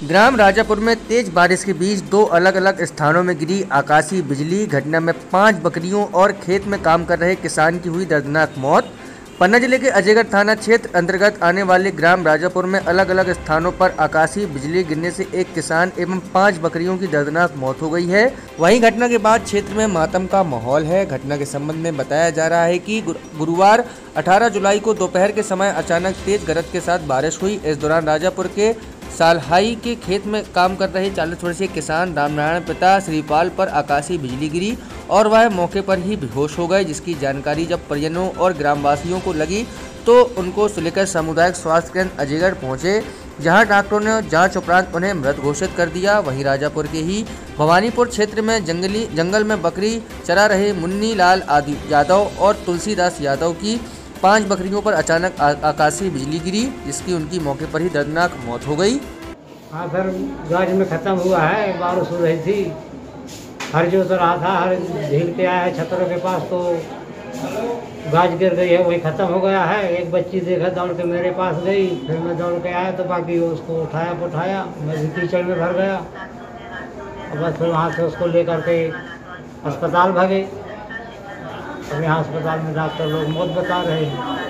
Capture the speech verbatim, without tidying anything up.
ग्राम राजापुर में तेज बारिश के बीच दो अलग अलग स्थानों में गिरी आकाशीय बिजली। घटना में पांच बकरियों और खेत में काम कर रहे किसान की हुई दर्दनाक मौत। पन्ना जिले के अजयगढ़ थाना क्षेत्र अंतर्गत आने वाले ग्राम राजापुर में अलग अलग स्थानों पर आकाशीय बिजली गिरने से एक किसान एवं पांच बकरियों की दर्दनाक मौत हो गई है। वहीं घटना के बाद क्षेत्र में मातम का माहौल है। घटना के संबंध में बताया जा रहा है कि गुरुवार अठारह जुलाई को दोपहर के समय अचानक तेज गरज के साथ बारिश हुई। इस दौरान राजापुर के सालहाई के खेत में काम कर रहे चालीस वर्षीय किसान रामनारायण पिता श्रीपाल पर आकाशीय बिजली गिरी और वह मौके पर ही बेहोश हो गए, जिसकी जानकारी जब परिजनों और ग्रामवासियों को लगी तो उनको सुलेकर सामुदायिक स्वास्थ्य केंद्र अजयगढ़ पहुंचे, जहां डॉक्टरों ने जांच उपरांत उन्हें मृत घोषित कर दिया। वहीं राजापुर के ही भवानीपुर क्षेत्र में जंगली जंगल में बकरी चरा रहे मुन्नी लाल आदि यादव और तुलसीदास यादव की पांच बकरियों पर अचानक आकाशीय बिजली गिरी, जिसकी उनकी मौके पर ही दर्दनाक मौत हो गई। हाँ सर, गाज में ख़त्म हुआ है। बारिश हो रही थी, हर जो तो रहा था, हर झील के आया है छतरों के पास, तो गाज गिर गई है, वही ख़त्म हो गया है। एक बच्ची देखा, दौड़ के मेरे पास गई, फिर मैं दौड़ के आया तो बाकी उसको उठाया उठाया मैं भी कीचड़ में भर गया और बस फिर वहाँ से उसको लेकर के अस्पताल भागे। अब यहाँ अस्पताल में डॉक्टर लोग मौत बता रहे हैं।